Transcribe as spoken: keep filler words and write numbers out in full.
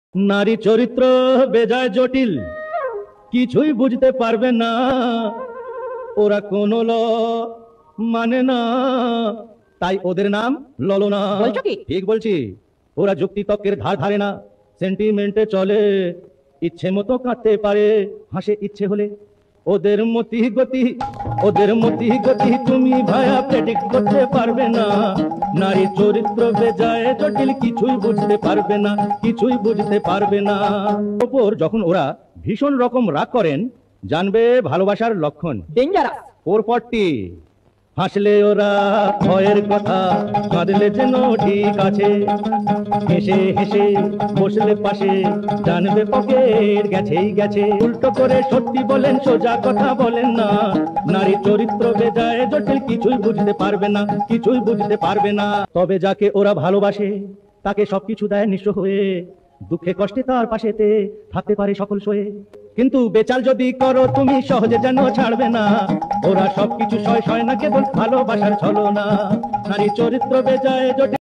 নারী চরিত্র বেজায় জটিল, কিছুই বুঝতে পারবে না ওরা, কোন ল মানে না, তাই ওদের নাম ললনা। বলছো কি? ঠিক বলছি। ওরা যুক্তি তর্কের ধার ধারে না, সেন্টিমেন্টে চলে, ইচ্ছে মতো কাটতে পারে, হাসে ইচ্ছে হলে। ওদের মতি গতি ওদের মতি গতি তুমি ভায়া প্রেডিক্ট করতে পারবে না। নারী চরিত্র বেজায় জটিল, কিছুই বুঝতে পারবে না, কিছুই বুঝতে পারবে না। ওপর যখন ওরা ভীষণ রকম রাগ করেন, জানবে ভালোবাসার লক্ষণ। ডেঞ্জারাস। Four forty. হাসলে ওরা ভয়ের কথা, কাঁদলে যেন ঠিক আছে, হেসে হেসে বসলে পাশে জানবে পকেট গেছেই গেছে। উল্টো করে সত্যি বলেন, সোজা কথা বলেন না। নারী চরিত্র বেজায় জটিল, কিছুই বুঝতে পারবে না, কিছুই বুঝতে পারবে না। তবে যাকে ওরা ভালোবাসে তাকে সবকিছু দেয় নিঃস্ব হয়ে, দুঃখে কষ্টে তার পাশেতে থাকতে পারে সকল সয়ে। কিন্তু বেচাল যদি করো তুমি সহজে যেন ছাড়বে না, ওরা সবকিছু সয় সয় না, কেবল ভালোবাসার ছলনা। নারী চরিত্র বেজায় জটিল।